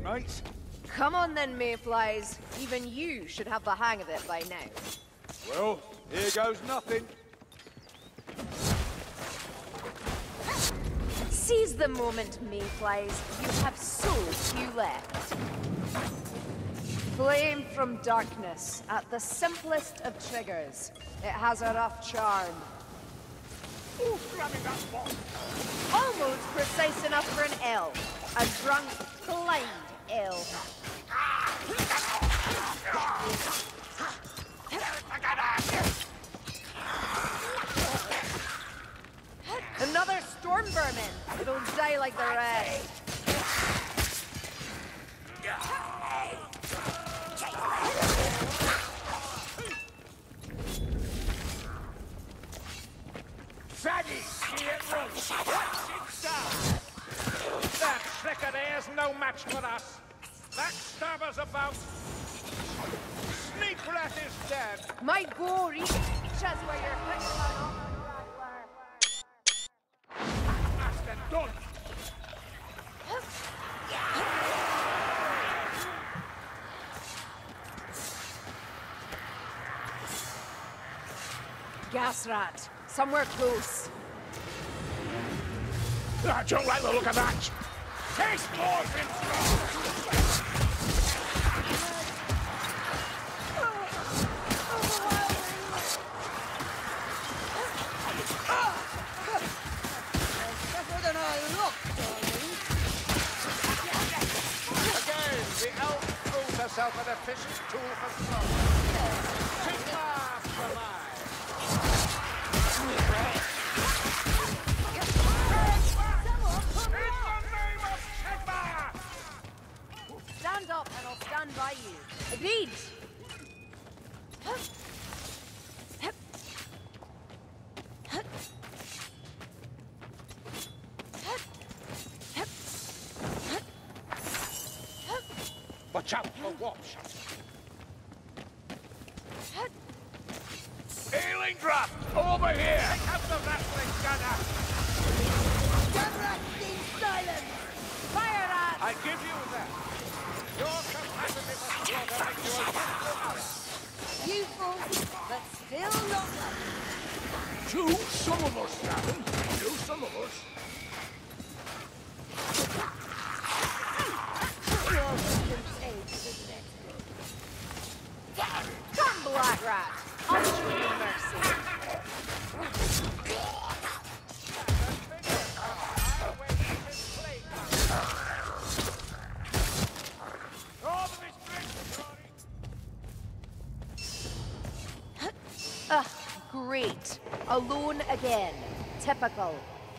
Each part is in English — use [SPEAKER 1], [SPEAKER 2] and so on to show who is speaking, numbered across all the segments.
[SPEAKER 1] mates.
[SPEAKER 2] Come on then, mayflies. Even you should have the hang of it by now.
[SPEAKER 1] Well, here goes nothing.
[SPEAKER 2] Seize the moment, mayflies. You have so few left. Flame from darkness, at the simplest of triggers. It has a rough charm.
[SPEAKER 1] Who's grabbing that box?
[SPEAKER 2] Almost precise enough for an elf. A drunk, blind elf. Another storm vermin. It'll die like the rest.
[SPEAKER 1] Saggy, see it run. What's inside? That slicker there's no match for us. Backstabber's about. Sneak rat is dead.
[SPEAKER 2] My go reach us where you're putting on.
[SPEAKER 1] Master done.
[SPEAKER 2] Gas rat. Somewhere close.
[SPEAKER 1] I don't like the look of that. Taste more than Again, the elf proves herself an efficient tool for slaughter. Sigma for life.
[SPEAKER 2] Stand up and I'll stand by you. Agreed.
[SPEAKER 1] Watch out for warp shot. Healing draft over here. Take out the rattling gunner.
[SPEAKER 2] Gunrat needs silence. Fire rat.
[SPEAKER 1] I give you that. Your capacity for slaughter makes you a useful ally.
[SPEAKER 2] Useful, but still not lucky.
[SPEAKER 1] Two? Some of us, Gavin. Two, some of us.
[SPEAKER 2] Come, Black Rat. I'll show you mercy. Great. Alone again. Typical.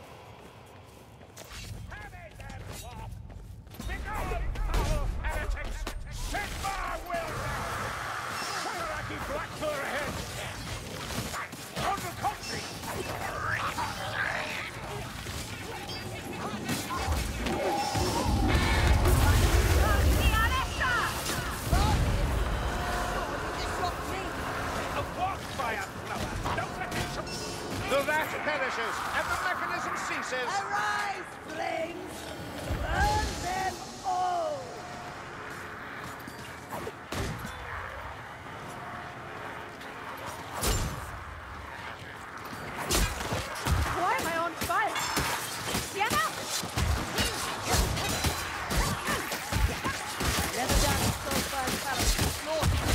[SPEAKER 1] The rat perishes, and the mechanism ceases.
[SPEAKER 2] Arise, flames! Burn them all! Why am I on fire? Sienna! Never done a soul-fire battle.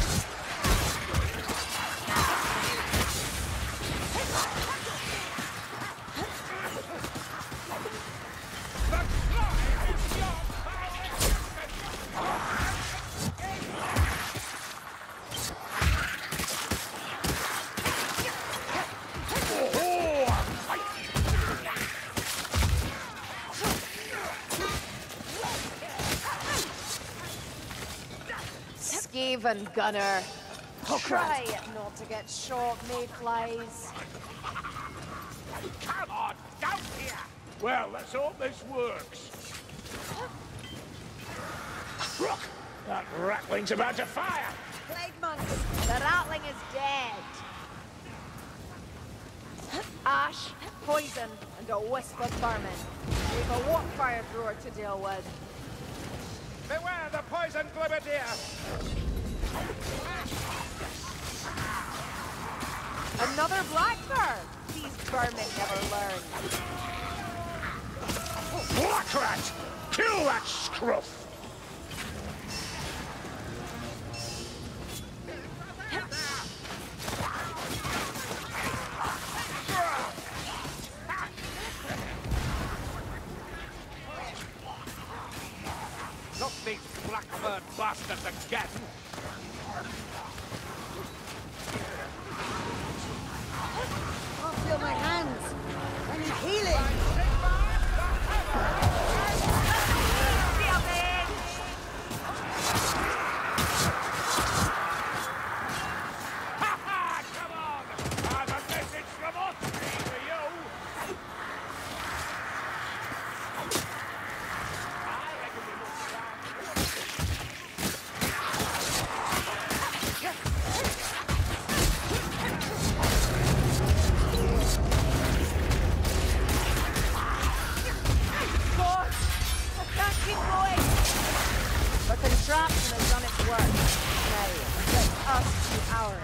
[SPEAKER 2] Skaven gunner. Try not to get shot, mayflies.
[SPEAKER 1] Come on, down here! Well, let's hope this works. Look, that rattling's about to fire!
[SPEAKER 2] Plague monks, the rattling is dead. Ash, poison, and a wisp of vermin. We've a warp fire thrower to deal with.
[SPEAKER 1] Beware Swiberdeer!
[SPEAKER 2] Another blackbird! These vermin never learn.
[SPEAKER 1] Black rat! Kill that scruff! Not these blackbird bastards again!
[SPEAKER 3] Can't feel my hands. I need healing.
[SPEAKER 1] Come on! I've a message from Austria for you! I reckon we look around.
[SPEAKER 2] God! I can't keep going! The contraption has done its work. Now, let us do ours.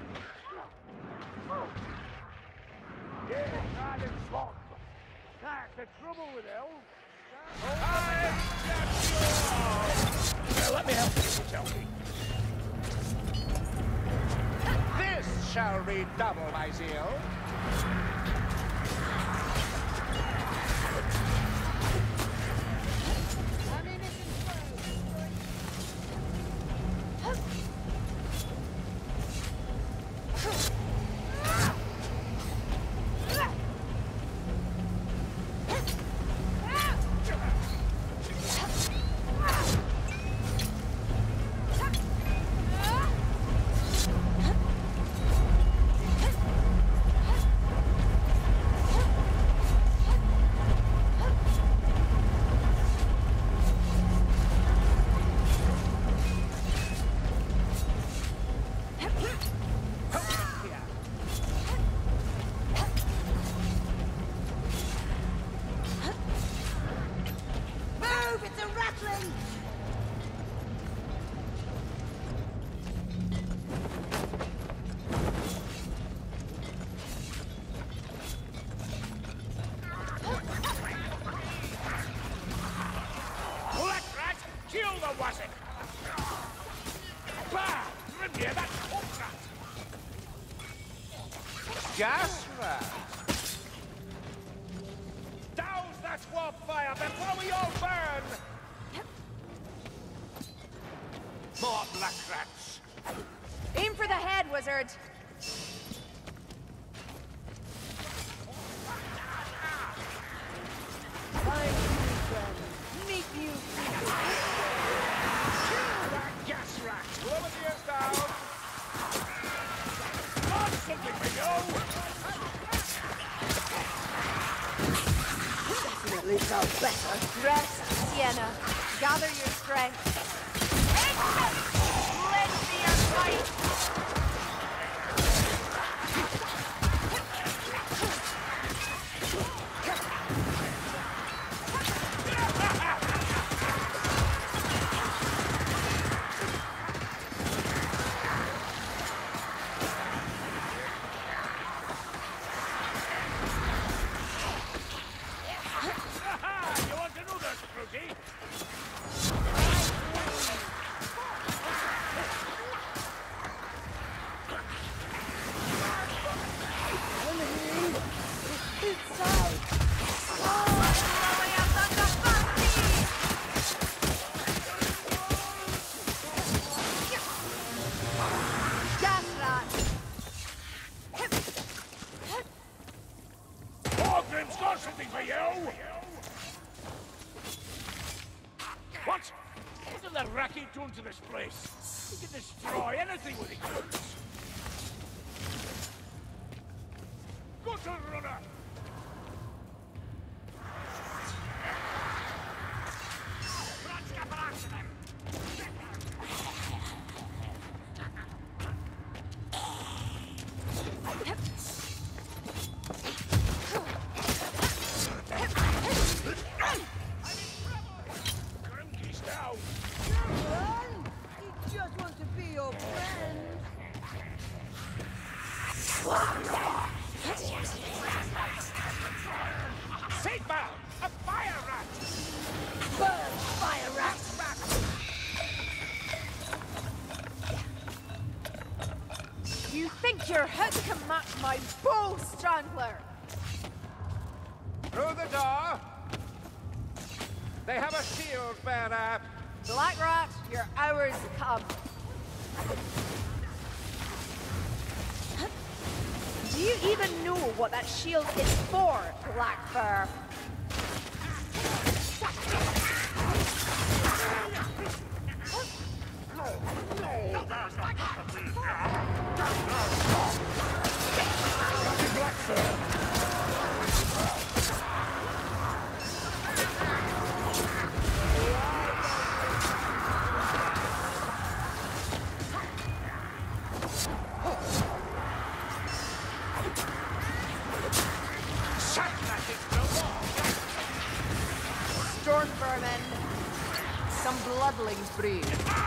[SPEAKER 1] Yeah, not in swamp. That's the trouble with elves. Let me help you, Chelsea. This shall redouble my zeal.
[SPEAKER 3] Move! It's a rattling!
[SPEAKER 1] Black rat, kill the wassail! Bah! Grimnir, that hook rat! Gas rat! Douse that warp fire before we all burn! More black rats!
[SPEAKER 2] Aim for the head, wizard!
[SPEAKER 3] Find you, friend. Meet you.
[SPEAKER 1] That gas rat! Lower the ears down! Got something for you!
[SPEAKER 3] Definitely felt better.
[SPEAKER 2] Rest, Sienna. Gather your strength. Lend me your fight!
[SPEAKER 1] You want to know this, Fruity?
[SPEAKER 3] Inside.
[SPEAKER 2] Gas rat!
[SPEAKER 1] Orgrim's got something for you! What? What did the Raki do to this place? He can destroy anything with his guns. Gutter runner! Grimke's down! Sigma! A fire rat!
[SPEAKER 3] Burn, fire rat!
[SPEAKER 2] You think your head can match my bow, Strangler?
[SPEAKER 1] Through the door! They have a shield bearer!
[SPEAKER 2] Black Rat, your hours come. Do you even know what that shield is for, Blackfur? Storm vermin. Some bloodlings breed.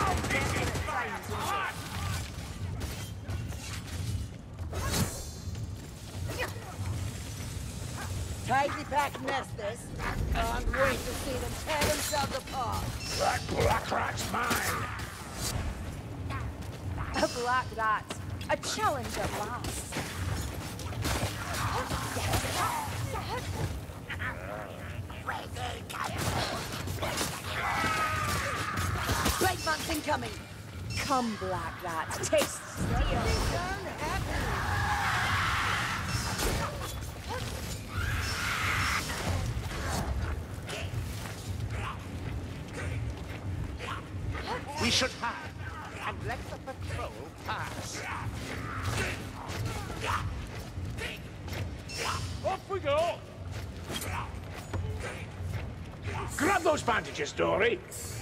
[SPEAKER 3] Tightly packed nest this. Can't wait to see them tear themselves apart.
[SPEAKER 1] That black rat's mine!
[SPEAKER 2] A black rat. A challenge at last.
[SPEAKER 3] Blade monks incoming.
[SPEAKER 2] Come, black rat. Taste steel.
[SPEAKER 3] Turn happy.
[SPEAKER 1] We should hide and let the patrol pass. Off we go! Grab those bandages, Dory!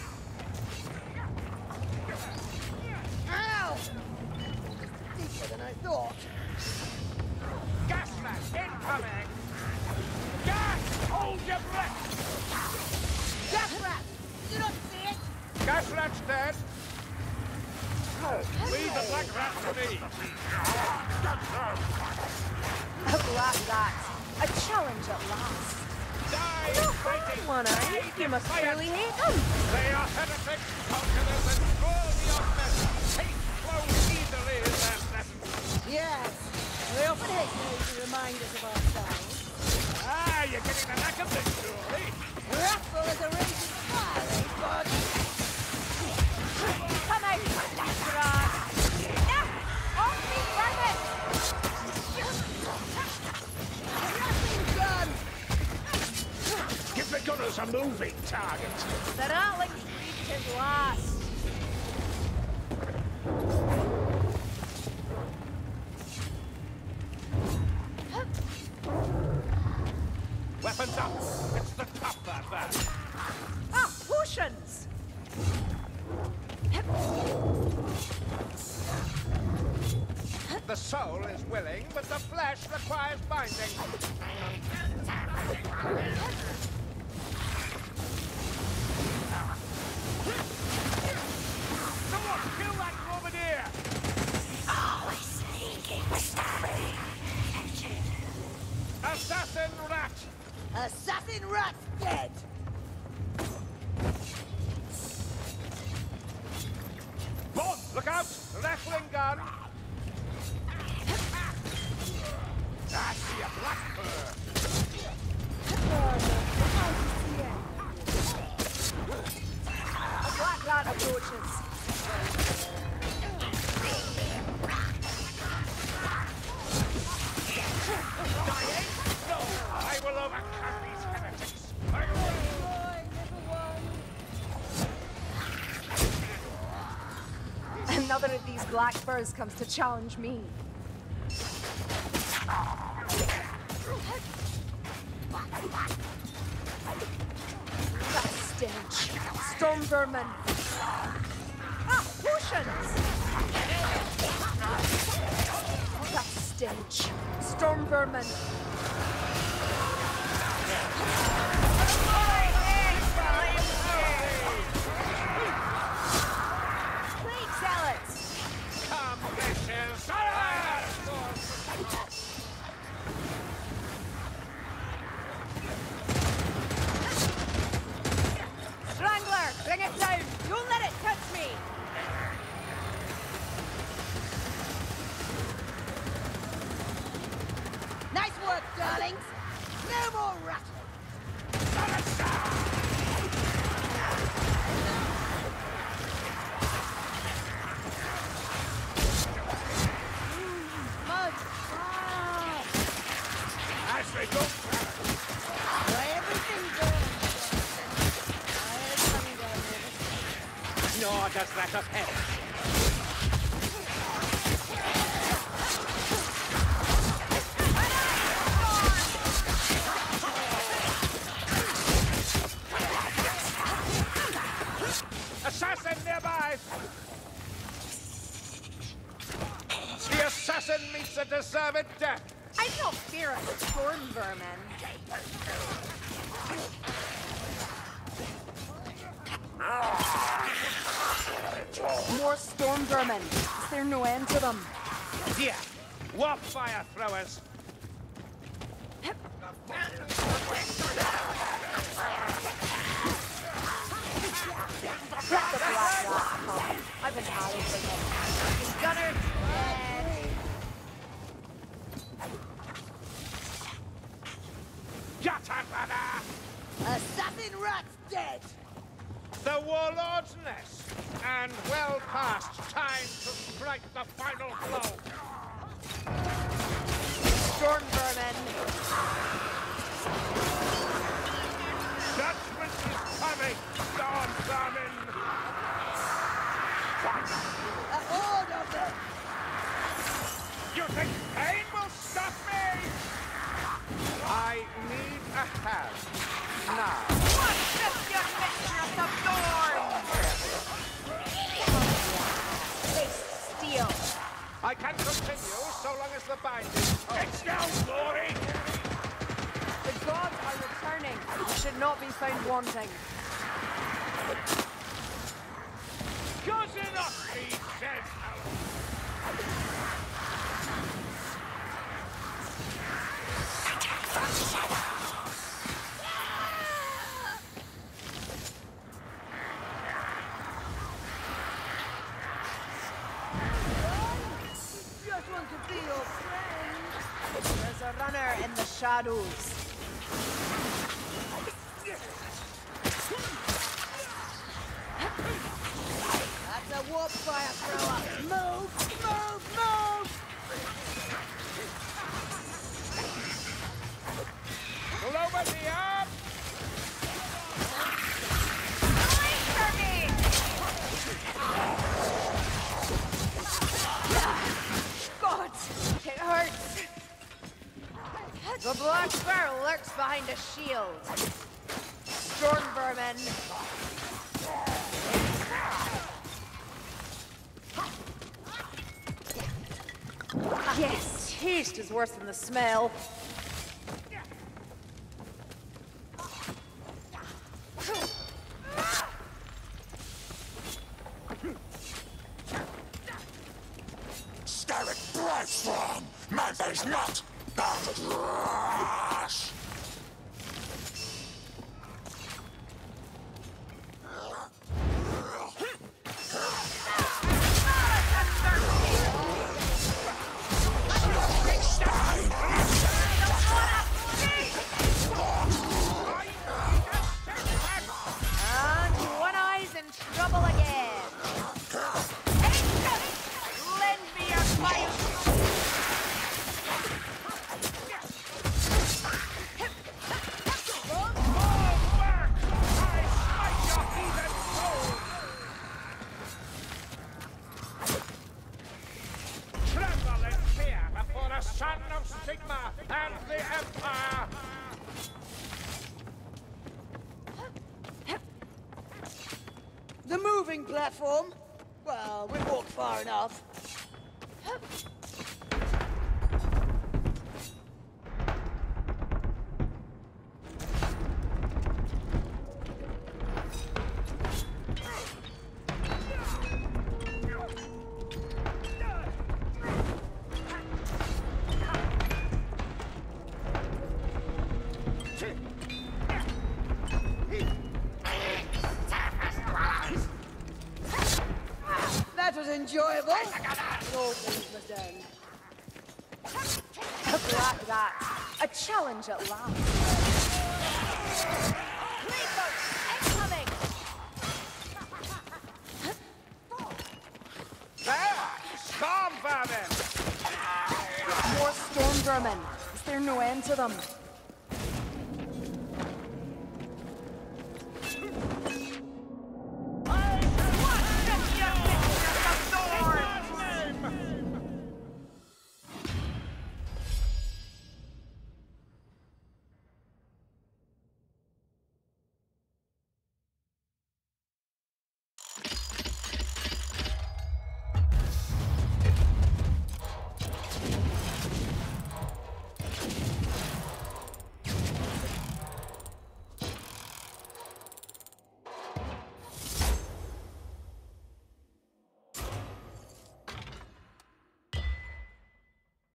[SPEAKER 3] Ow! Deeper than I thought.
[SPEAKER 1] Gas mask incoming! Gas! Hold your breath!
[SPEAKER 3] Gas rat! You don't see it?
[SPEAKER 1] Gas rat's dead! Leave the black rat to me!
[SPEAKER 2] A black rat. A challenge at last.
[SPEAKER 1] Die fighting!
[SPEAKER 2] One eye. You must really hate them.
[SPEAKER 1] They are heretics, conquerors, and glorious. Hate flows easily in their presence.
[SPEAKER 3] Yes. We often hate those who remind us of ourselves.
[SPEAKER 1] Ah, you're getting the knack of this, Dory!
[SPEAKER 3] Wrathful as a raging fire, eh, bud?
[SPEAKER 2] Come out, black rat. Yeah, off me, vermin.
[SPEAKER 3] Gun!
[SPEAKER 1] Give the gunners a moving target!
[SPEAKER 2] The rattling reached his last.
[SPEAKER 1] Weapons up! It's the tougher that!
[SPEAKER 2] Ah, potions!
[SPEAKER 1] The soul is willing, but the flesh requires binding. Someone kill that grenadier!
[SPEAKER 4] Always sneaking with stubborn.
[SPEAKER 1] Assassin rat!
[SPEAKER 3] Assassin rat dead!
[SPEAKER 1] Bond, look out! Rattling gun! I see a black fur!
[SPEAKER 2] A black rat approaches.
[SPEAKER 1] Dying? No! I will overcome these heretics! I will!
[SPEAKER 2] Another of these black furs comes to challenge me. That stench. Storm vermin. Ah, potions! That stench. Storm vermin. Plague zealots!
[SPEAKER 1] Come, bitches! Fire! Nor does that of hell. Assassin nearby! The assassin meets a deserved death!
[SPEAKER 2] I don't fear a storm vermin. More storm vermin. Is there no end to them?
[SPEAKER 1] Here, warp fire throwers!
[SPEAKER 2] Let the black rat come. I've been hiding from him. Gunner dead.
[SPEAKER 1] Yatabada!
[SPEAKER 3] Assassin rat's dead!
[SPEAKER 1] The warlord's nest, and well past time to strike the final blow.
[SPEAKER 2] Storm vermin.
[SPEAKER 1] Judgment is coming, storm vermin.
[SPEAKER 3] A horde of them!
[SPEAKER 1] You think pain will stop me? I need a hand now.
[SPEAKER 2] What's just your mistress of thorns? They steal.
[SPEAKER 1] I can continue so long as the binding holds. It's down, glory!
[SPEAKER 2] The gods are returning. You should not be found wanting.
[SPEAKER 1] Good enough, he says.
[SPEAKER 3] Just want to be your friend.
[SPEAKER 2] There's a runner in the shadows.
[SPEAKER 3] That's a warp fire thrower. Move, move, move!
[SPEAKER 1] Over the arm!
[SPEAKER 2] Wait for me! God, it hurts. The black bear lurks behind a shield. Storm vermin. Yes, taste is worse than the smell.
[SPEAKER 4] Scarlet bright from Mother's not rush.
[SPEAKER 2] And One Eye's in trouble again. Lend me your fire.
[SPEAKER 1] Tremble in fear before the son of Sigma and the Empire!
[SPEAKER 3] The moving platform? Well, we walked far enough. That was enjoyable. All things must end.
[SPEAKER 2] A black rat. A challenge at last. Plague incoming!
[SPEAKER 1] There! Storm vermin!
[SPEAKER 2] More storm vermin. Is there no end to them?